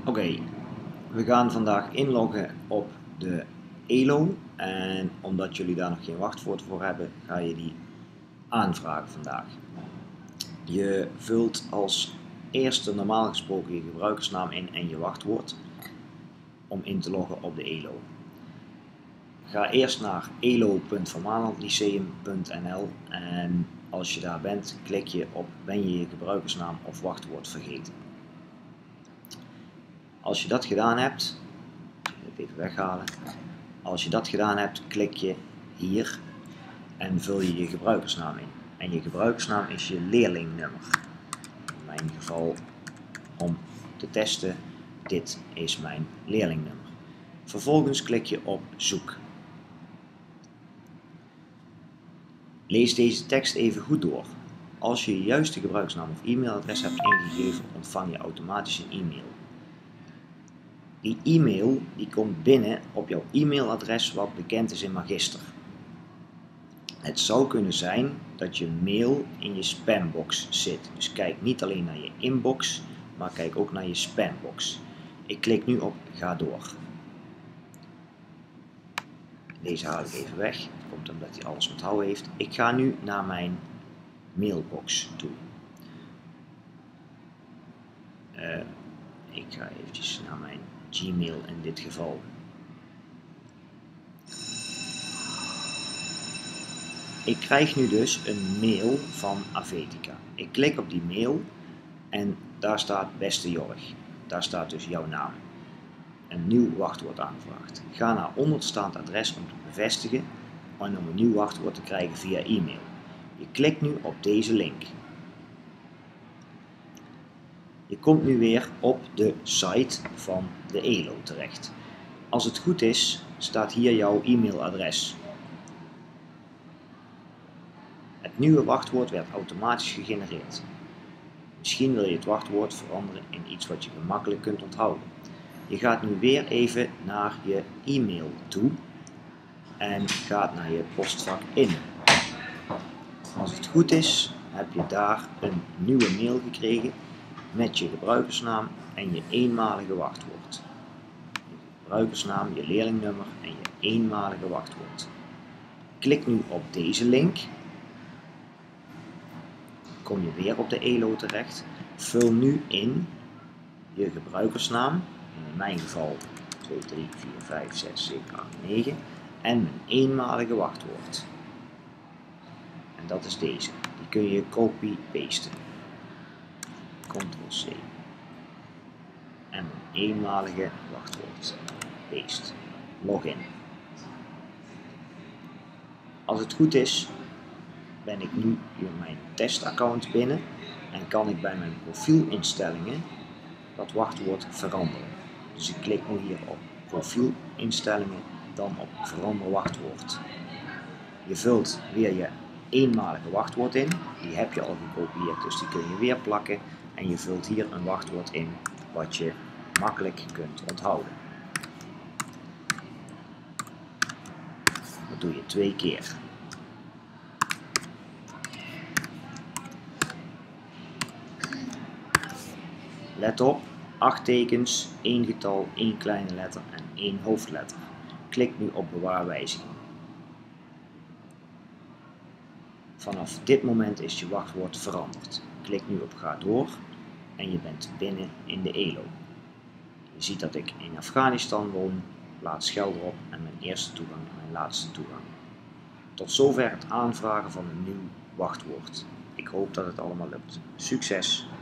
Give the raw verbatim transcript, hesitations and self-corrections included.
Oké, okay, we gaan vandaag inloggen op de E L O en omdat jullie daar nog geen wachtwoord voor hebben, ga je die aanvragen vandaag. Je vult als eerste normaal gesproken je gebruikersnaam in en je wachtwoord om in te loggen op de E L O. Ga eerst naar elo punt vermalandlyceum punt n l en als je daar bent, klik je op ben je je gebruikersnaam of wachtwoord vergeten. Als je dat gedaan hebt, ik ga het even weghalen. Als je dat gedaan hebt, klik je hier en vul je je gebruikersnaam in. En je gebruikersnaam is je leerlingnummer. In mijn geval, om te testen, dit is mijn leerlingnummer. Vervolgens klik je op zoek. Lees deze tekst even goed door. Als je je juiste gebruikersnaam of e-mailadres hebt ingegeven, ontvang je automatisch een e-mail. Die e-mail die komt binnen op jouw e-mailadres wat bekend is in Magister. Het zou kunnen zijn dat je mail in je spambox zit. Dus kijk niet alleen naar je inbox, maar kijk ook naar je spambox. Ik klik nu op ga door. Deze haal ik even weg. Dat komt omdat hij alles onthouden heeft. Ik ga nu naar mijn mailbox toe. Uh, ik ga eventjes naar mijn Gmail in dit geval. Ik krijg nu dus een mail van Avetica. Ik klik op die mail en daar staat beste Jorg. Daar staat dus jouw naam. Een nieuw wachtwoord aangevraagd. Ga naar onderstaand adres om te bevestigen en om een nieuw wachtwoord te krijgen via e-mail. Je klikt nu op deze link. Je komt nu weer op de site van de E L O terecht. Als het goed is, staat hier jouw e-mailadres. Het nieuwe wachtwoord werd automatisch gegenereerd. Misschien wil je het wachtwoord veranderen in iets wat je gemakkelijk kunt onthouden. Je gaat nu weer even naar je e-mail toe en gaat naar je postvak in. Als het goed is, heb je daar een nieuwe mail gekregen met je gebruikersnaam en je eenmalige wachtwoord. Je gebruikersnaam, je leerlingnummer en je eenmalige wachtwoord. Klik nu op deze link. Kom je weer op de E L O terecht. Vul nu in je gebruikersnaam, in mijn geval twee, drie, vier, vijf, zes, zeven, acht, negen en mijn eenmalige wachtwoord. En dat is deze. Die kun je copy-pasten. control C. En mijn eenmalige wachtwoord. Paste. Login. Als het goed is, ben ik nu in mijn testaccount binnen en kan ik bij mijn profielinstellingen dat wachtwoord veranderen. Dus ik klik nu hier op profielinstellingen, dan op verander wachtwoord. Je vult weer je eenmalige wachtwoord in, die heb je al gekopieerd, dus die kun je weer plakken en je vult hier een wachtwoord in wat je makkelijk kunt onthouden. Dat doe je twee keer. Let op, acht tekens, één getal, één kleine letter en één hoofdletter. Klik nu op bewaar wijziging. Vanaf dit moment is je wachtwoord veranderd. Klik nu op ga door en je bent binnen in de E L O. Je ziet dat ik in Afghanistan woon, plaats geld erop en mijn eerste toegang en mijn laatste toegang. Tot zover het aanvragen van een nieuw wachtwoord. Ik hoop dat het allemaal lukt. Succes!